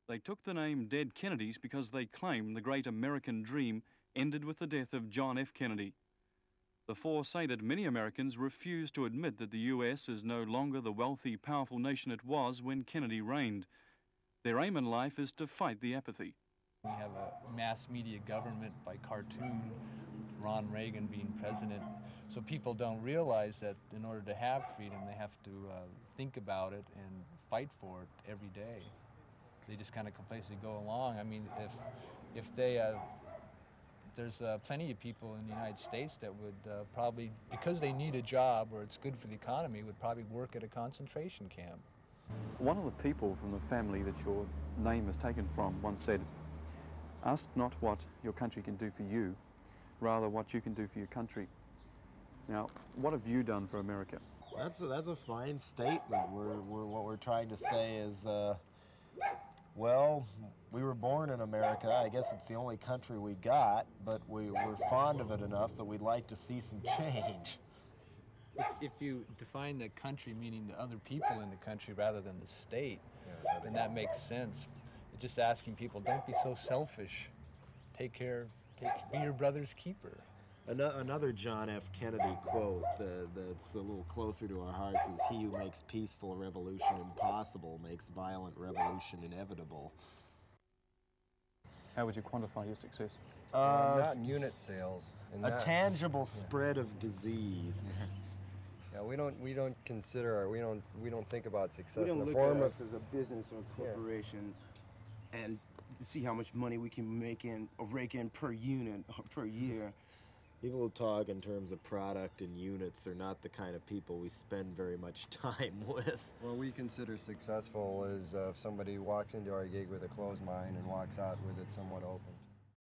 They took the name Dead Kennedys because they claim the great American dream ended with the death of John F. Kennedy. The four say that many Americans refuse to admit that the US is no longer the wealthy, powerful nation it was when Kennedy reigned. Their aim in life is to fight the apathy. We have a mass media government by cartoon, with Ron Reagan being president, so people don't realize that in order to have freedom, they have to think about it and fight for it every day. They just kind of complacently go along. I mean, if there's plenty of people in the United States that would probably, because they need a job or it's good for the economy, would probably work at a concentration camp. One of the people from the family that your name is taken from once said, "Ask not what your country can do for you, rather what you can do for your country." Now, what have you done for America? That's a fine statement. What we're trying to say is, well, we were born in America. I guess it's the only country we got, but we're fond of it enough that we'd like to see some change. If you define the country meaning the other people in the country rather than the state, then that makes sense. It's just asking people, don't be so selfish. Be your brother's keeper. Another John F. Kennedy quote that's a little closer to our hearts is, "He who makes peaceful revolution impossible makes violent revolution inevitable." How would you quantify your success? Not in unit sales. A tangible spread of disease. Yeah, we don't consider, we don't think about success We don't in the look form at of us as a business or a corporation and see how much money we can make in or rake in per unit or per year. People who talk in terms of product and units are not the kind of people we spend very much time with. what we consider successful is if somebody walks into our gig with a closed mind and walks out with it somewhat open.